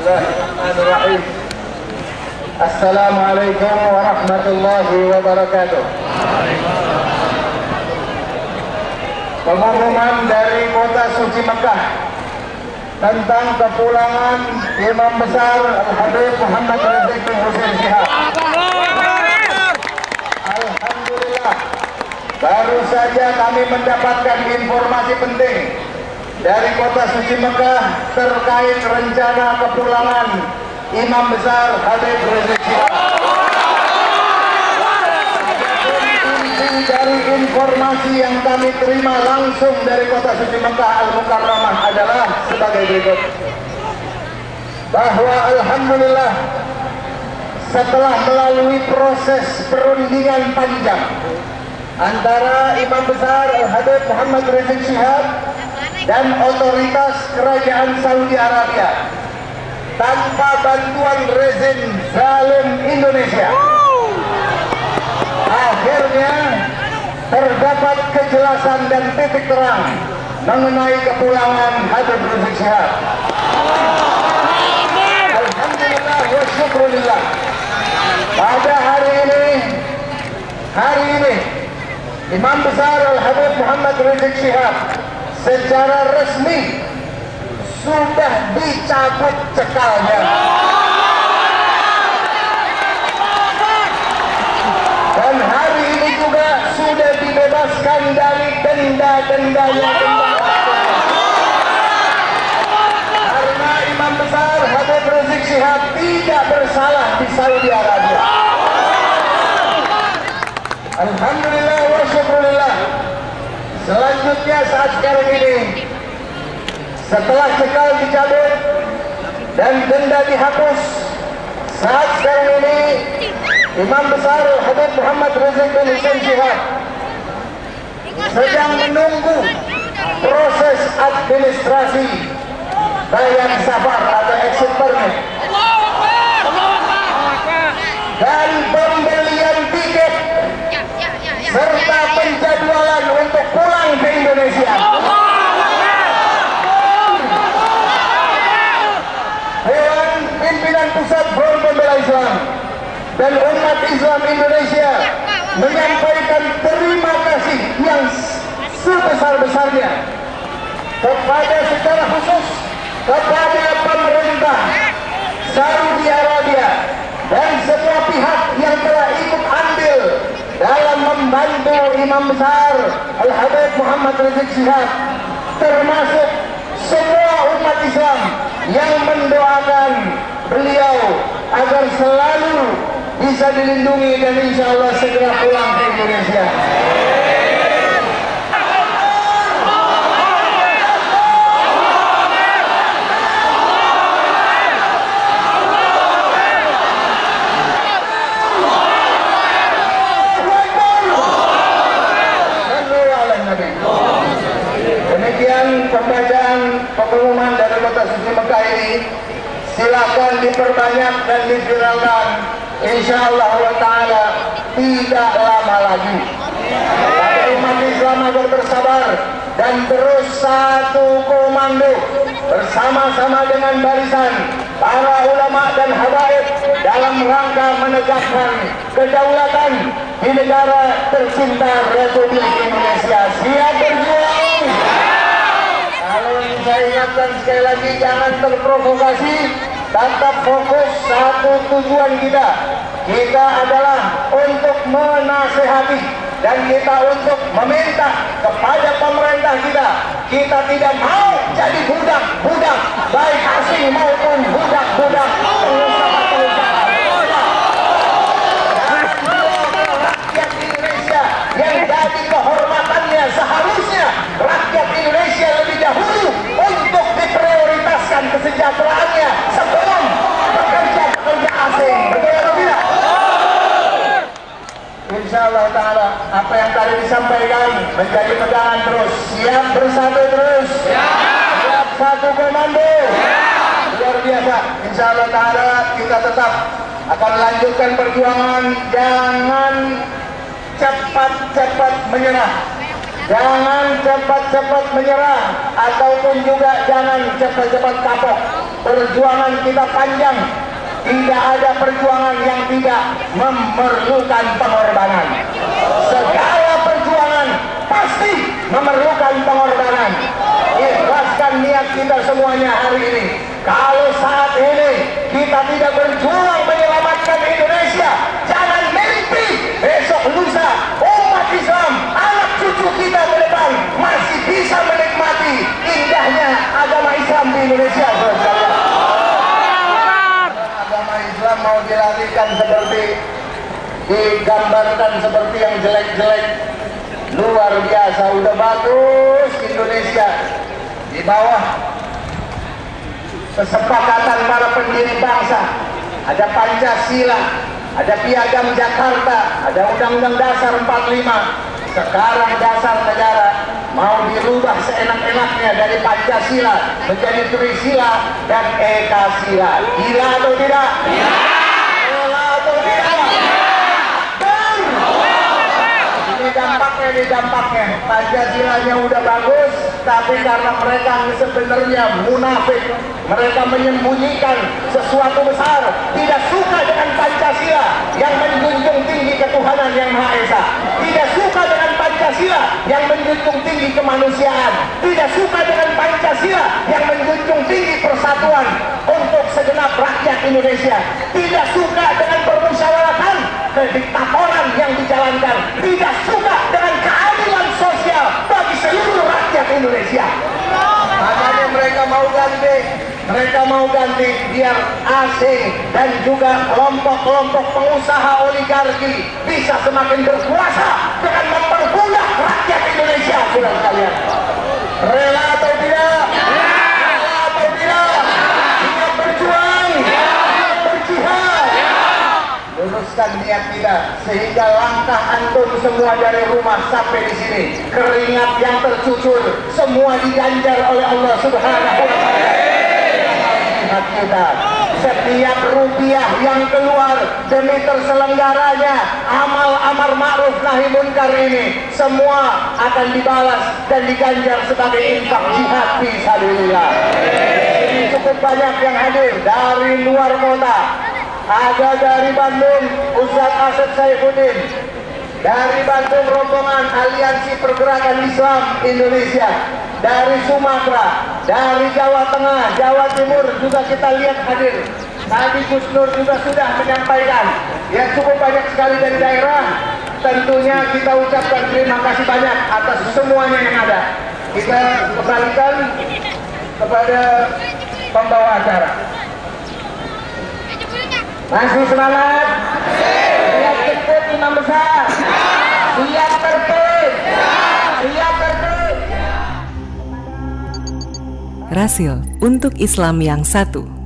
Bismillahirrahmanirrahim. Assalamualaikum warahmatullahi wabarakatuh. Pengumuman dari Kota Suci Mekah tentang kepulangan Imam Besar Al-Habib Muhammad Rizik bin Husain Shihab. Alhamdulillah, baru saja kami mendapatkan informasi penting dari Kota Suci Mekah terkait rencana kepulangan Imam Besar Habib Rizik Shihab. Dari informasi yang kami terima langsung dari Kota Suci Mekah Al-Mukarramah adalah sebagai berikut, bahwa alhamdulillah setelah melalui proses perundingan panjang antara Imam Besar Al-Habib Muhammad Rizik Shihab dan otoritas Kerajaan Saudi Arabia tanpa bantuan rezim zalim Indonesia, akhirnya terdapat kejelasan dan titik terang mengenai kepulangan Habib Rizik Shihab. Alhamdulillah wa syukrulillah, pada hari ini Imam Besar Al-Habib Muhammad Rizik Shihab secara resmi sudah dicabut cekalnya. Dan hari ini juga sudah dibebaskan dari denda-dendanya. Karena Imam Besar Habib Rizik Shihab tidak bersalah di Saudi Arabia. Alhamdulillah wa syukrulillah. Selanjutnya saat sekarang ini, setelah cekal dicabut dan denda dihapus, saat sekarang ini Imam Besar Habib Muhammad Rizik bin Husain Shihab sedang menunggu proses administrasi bayar safar atau exit permit dan pembelian tiket serta penjadwalan untuk pulang ke Indonesia. Dewan Pimpinan Pusat Front Pembela Islam dan umat Islam Indonesia menyampaikan terima kasih yang sebesar-besarnya kepada secara khusus kepada pemerintah Saudi Arabia dan semua pihak yang telah ikut andil dalam membantu Imam Besar Al-Habib Muhammad Rizik Shihab, termasuk semua umat Islam yang mendoakan beliau agar selalu bisa dilindungi dan insya Allah segera pulang ke Indonesia. Demikian pembacaan pengumuman dari Kota Suci Mekah ini. Silakan diperbanyak dan diviralkan. Insyaallah wa ta'ala tidak lama lagi. Pada umat Islam agar bersabar dan terus satu komando bersama-sama dengan barisan para ulama dan habaib dalam rangka menegakkan kedaulatan di negara tercinta Republik Indonesia. Siap berjuang. Kalau saya ingatkan sekali lagi, jangan terprovokasi, tetap fokus satu tujuan kita. Kita adalah untuk menasehati dan kita untuk meminta kepada pemerintah kita. Kita tidak mau jadi budak-budak baik asing maupun budak-budak pengusaha-pengusaha. Rakyat Indonesia yang jadi kehormatannya, seharusnya rakyat Indonesia lebih dahulu untuk diprioritaskan kesejahteraannya sebelum pekerja-pekerja asing. Betul atau tidak? Insyaallah ta'ala apa yang tadi disampaikan menjadi pegangan terus. Siap bersatu terus. Siap satu komando. Luar biasa. Insyaallah ta'ala kita tetap akan lanjutkan perjuangan. Jangan cepat-cepat menyerah. Jangan cepat-cepat menyerah ataupun juga jangan cepat-cepat kapok. perjuangan kita panjang. Tidak ada perjuangan yang tidak memerlukan pengorbanan. Segala perjuangan pasti memerlukan pengorbanan. Ikhlaskan niat kita semuanya hari ini. Kalau saat ini kita tidak berjuang menyelamatkan Indonesia, jangan mimpi besok lusa umat Islam, anak cucu kita ke depan masih bisa menikmati indahnya agama Islam di Indonesia. Agama Islam mau dilarikan seperti, digambarkan seperti yang jelek-jelek. Luar biasa, udah bagus Indonesia. Di bawah kesepakatan para pendiri bangsa, ada Pancasila, ada Piagam Jakarta, ada Undang-Undang Dasar 45. Sekarang dasar negara mau dirubah seenak-enaknya dari Pancasila menjadi Trisila dan Ekasila. Gila atau tidak? Gila atau tidak? Ini dampaknya. Pancasilanya udah bagus, tapi karena mereka sebenarnya munafik, mereka menyembunyikan sesuatu besar, tidak suka dengan Pancasila yang menjunjung tinggi ketuhanan yang Maha Esa, tidak suka dengan Pancasila yang menjunjung tinggi kemanusiaan, tidak suka dengan Pancasila yang menjunjung tinggi persatuan untuk segenap rakyat Indonesia, tidak suka dengan permusyawaratan kediktatoran yang dijalankan, tidak suka dengan keadilan sosial bagi seluruh rakyat Indonesia. Makanya mereka mau ganti biar asing dan juga kelompok-kelompok pengusaha oligarki bisa semakin berkuasa dengan memperbudak rakyat Indonesia. Saudara sekalian, rela atau tidak? Rela atau tidak? Kita berjuang, berjihad. Luruskan niat kita sehingga langkah antum semua dari rumah sampai di sini, keringat yang tercucur semua diganjar oleh Allah Subhanahu wa Ta'ala. Kita setiap rupiah yang keluar demi terselenggaranya amal amar ma'ruf nahi munkar ini semua akan dibalas dan diganjar sebagai infak jihad fi sabilillah. Ini cukup banyak yang hadir dari luar kota. Ada dari Bandung Ustadz Asep Saifuddin, dari Bandung rombongan Aliansi Pergerakan Islam Indonesia, dari Sumatera, dari Jawa Tengah, Jawa Timur juga kita lihat hadir. Tadi Gus Nur juga sudah menyampaikan, ya cukup banyak sekali dari daerah. Tentunya kita ucapkan terima kasih banyak atas semuanya yang ada. Kita kembalikan kepada pembawa acara. Masih semangat? Siap tertib imam besar? Siap tertib? Siap tertib? Rasil untuk Islam yang satu.